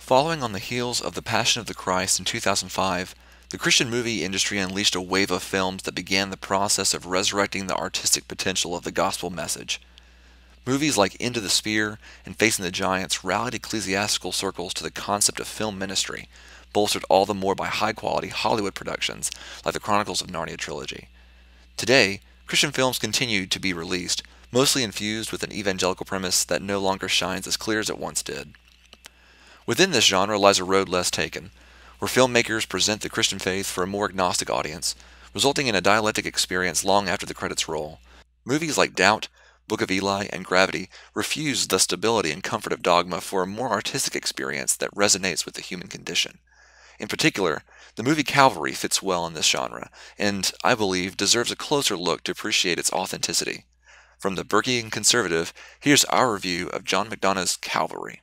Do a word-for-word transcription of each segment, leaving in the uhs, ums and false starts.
Following on the heels of The Passion of the Christ in two thousand five, the Christian movie industry unleashed a wave of films that began the process of resurrecting the artistic potential of the gospel message. Movies like Into the Spear and Facing the Giants rallied ecclesiastical circles to the concept of film ministry, bolstered all the more by high-quality Hollywood productions like the Chronicles of Narnia trilogy. Today, Christian films continue to be released, mostly infused with an evangelical premise that no longer shines as clear as it once did. Within this genre lies a road less taken, where filmmakers present the Christian faith for a more agnostic audience, resulting in a dialectic experience long after the credits roll. Movies like Doubt, Book of Eli, and Gravity refuse the stability and comfort of dogma for a more artistic experience that resonates with the human condition. In particular, the movie Calvary fits well in this genre, and, I believe, deserves a closer look to appreciate its authenticity. From the Burkean conservative, here's our review of John McDonough's Calvary.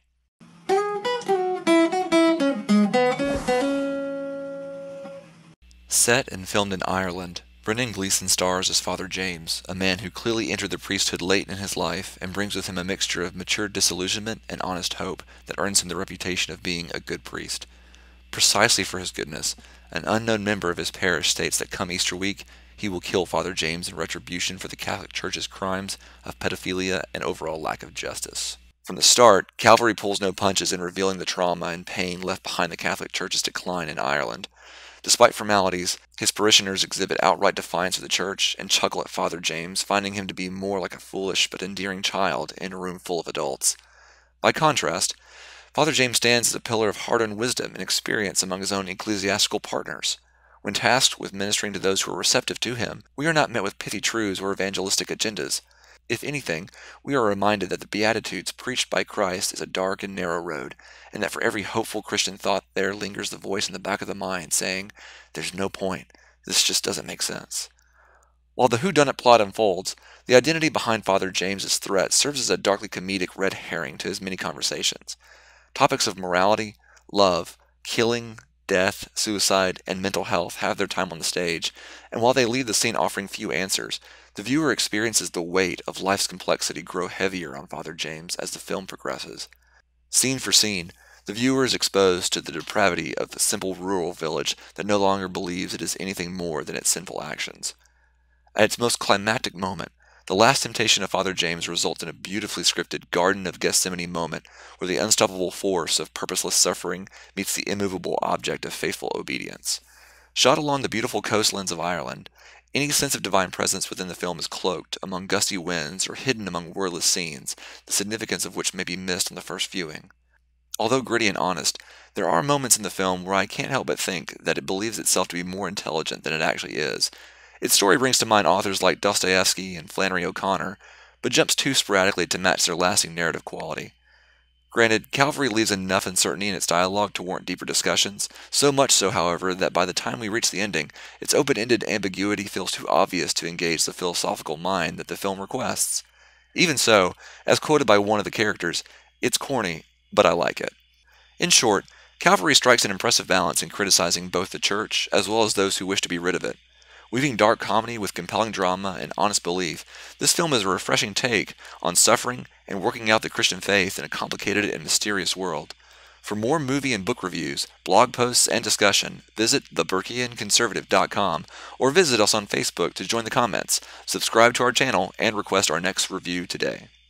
Set and filmed in Ireland, Brendan Gleeson stars as Father James, a man who clearly entered the priesthood late in his life and brings with him a mixture of mature disillusionment and honest hope that earns him the reputation of being a good priest. Precisely for his goodness, an unknown member of his parish states that come Easter week, he will kill Father James in retribution for the Catholic Church's crimes of pedophilia and overall lack of justice. From the start, Calvary pulls no punches in revealing the trauma and pain left behind the Catholic Church's decline in Ireland. Despite formalities, his parishioners exhibit outright defiance of the Church and chuckle at Father James, finding him to be more like a foolish but endearing child in a room full of adults. By contrast, Father James stands as a pillar of hard-earned wisdom and experience among his own ecclesiastical partners. When tasked with ministering to those who are receptive to him, we are not met with pithy truths or evangelistic agendas. If anything, we are reminded that the Beatitudes preached by Christ is a dark and narrow road, and that for every hopeful Christian thought there lingers the voice in the back of the mind saying, "There's no point. This just doesn't make sense." While the whodunit plot unfolds, the identity behind Father James's threat serves as a darkly comedic red herring to his many conversations. Topics of morality, love, killing, death, suicide, and mental health have their time on the stage, and while they leave the scene offering few answers, the viewer experiences the weight of life's complexity grow heavier on Father James as the film progresses. Scene for scene, the viewer is exposed to the depravity of the simple rural village that no longer believes it is anything more than its sinful actions. At its most climactic moment, the last temptation of Father James results in a beautifully scripted Garden of Gethsemane moment where the unstoppable force of purposeless suffering meets the immovable object of faithful obedience. Shot along the beautiful coastlands of Ireland, any sense of divine presence within the film is cloaked among gusty winds or hidden among wordless scenes, the significance of which may be missed on the first viewing. Although gritty and honest, there are moments in the film where I can't help but think that it believes itself to be more intelligent than it actually is. Its story brings to mind authors like Dostoevsky and Flannery O'Connor, but jumps too sporadically to match their lasting narrative quality. Granted, Calvary leaves enough uncertainty in its dialogue to warrant deeper discussions, so much so, however, that by the time we reach the ending, its open-ended ambiguity feels too obvious to engage the philosophical mind that the film requests. Even so, as quoted by one of the characters, "It's corny, but I like it." In short, Calvary strikes an impressive balance in criticizing both the Church as well as those who wish to be rid of it. Weaving dark comedy with compelling drama and honest belief, this film is a refreshing take on suffering and working out the Christian faith in a complicated and mysterious world. For more movie and book reviews, blog posts, and discussion, visit the burkean conservative dot com or visit us on Facebook to join the comments, subscribe to our channel, and request our next review today.